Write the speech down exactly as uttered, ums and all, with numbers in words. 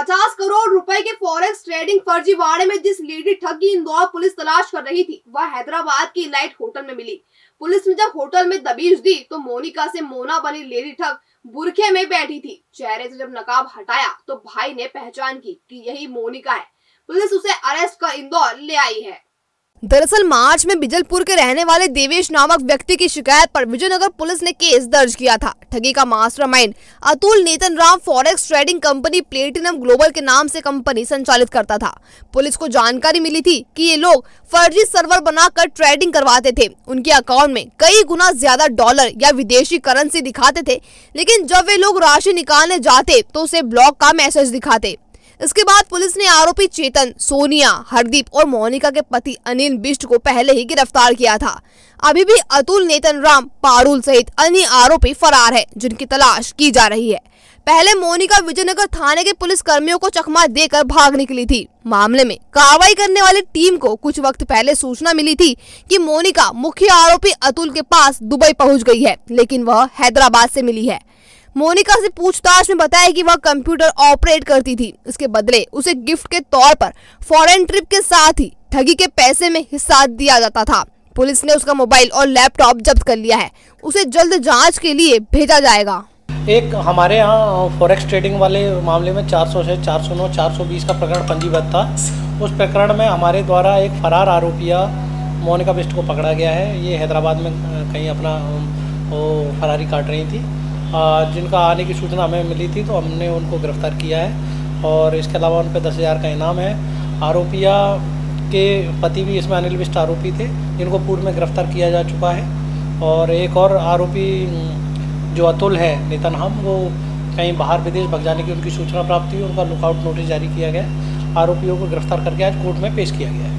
पचास करोड़ रुपए के फॉरेक्स ट्रेडिंग फर्जीवाड़े में जिस लेडी ठग की इंदौर पुलिस तलाश कर रही थी, वह हैदराबाद की इलाइट होटल में मिली। पुलिस ने जब होटल में दबीश दी तो मोनिका से मोना बनी लेडी ठग बुरखे में बैठी थी। चेहरे से जब नकाब हटाया तो भाई ने पहचान की कि यही मोनिका है। पुलिस उसे अरेस्ट कर इंदौर ले आई है। दरअसल मार्च में बिजलपुर के रहने वाले देवेश नामक व्यक्ति की शिकायत पर विजयनगर पुलिस ने केस दर्ज किया था। ठगी का mastermind Atul Netan Ram forex trading company platinum global के नाम से कंपनी संचालित करता था। पुलिस को जानकारी मिली थी कि ये लोग फर्जी सर्वर बनाकर ट्रेडिंग करवाते थे। उनके अकाउंट में कई गुना ज्यादा डॉलर या विदेशी करेंसी दिखाते थे, लेकिन जब वे लोग राशि निकालने जाते तो उसे ब्लॉक का मैसेज दिखाते। इसके बाद पुलिस ने आरोपी चेतन, सोनिया, हरदीप और मोनिका के पति अनिल बिष्ट को पहले ही गिरफ्तार किया था। अभी भी अतुल नेतन राम, पारुल सहित अन्य आरोपी फरार है, जिनकी तलाश की जा रही है। पहले मोनिका विजयनगर थाने के पुलिस कर्मियों को चकमा देकर भाग निकली थी। मामले में कार्रवाई करने वाली टीम को कुछ वक्त पहले सूचना मिली थी कि मोनिका मुख्य आरोपी अतुल के पास दुबई पहुंच गई है, लेकिन वह हैदराबाद से मिली है। मोनिका से पूछताछ में बताया कि वह कंप्यूटर ऑपरेट करती थी। इसके बदले उसे गिफ्ट के तौर पर फॉरेन ट्रिप के साथ ही ठगी के पैसे में हिस्सा दिया जाता था। पुलिस ने उसका मोबाइल और लैपटॉप जब्त कर लिया है। उसे जल्द जांच के लिए भेजा जाएगा। एक हमारे यहाँ फॉरेक्स ट्रेडिंग वाले मामले में चार सौ से चार सौ नौ चार सौ बीस का प्रकरण पंजीबद्ध था। उस प्रकरण में हमारे द्वारा एक फरार आरोपिया मोनिका बिष्ट को पकड़ा गया है। ये हैदराबाद में कहीं अपना वो फरारी काट रही थी, जिनका आने की सूचना हमें मिली थी, तो हमने उनको गिरफ्तार किया है और इसके अलावा उन पर दस हज़ार का इनाम है। आरोपिया के पति भी इसमें अनिल बिष्ट आरोपी थे, जिनको पूर्व में गिरफ्तार किया जा चुका है। और एक और आरोपी जो अतुल है नेतन हम, वो कहीं बाहर विदेश भग जाने की उनकी सूचना प्राप्त हुई, उनका लुकआउट नोटिस जारी किया गया। आरोपियों को गिरफ्तार करके आज कोर्ट में पेश किया गया है।